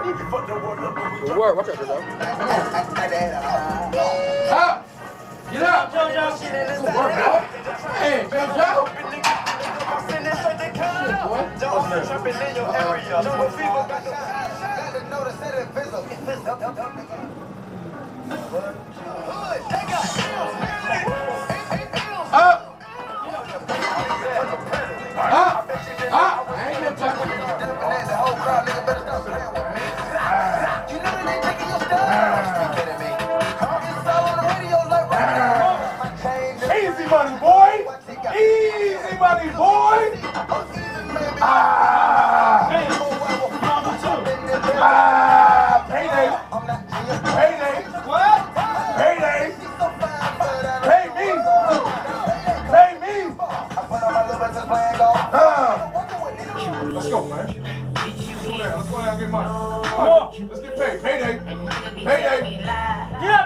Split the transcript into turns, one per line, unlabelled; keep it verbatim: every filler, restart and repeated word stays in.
Good work. Watch out, Joe. Up. Get up. Good work, boy. Hey, Joe. Up. Up. Up. I ain't no talking. Easy money, boy. Easy money, boy. Ah. Ah. Payday. Payday. What? Payday. Pay me. Pay me. Uh. Let's go, man. Let's go down and get money. Come on. Let's get paid. Payday. Payday. Yeah.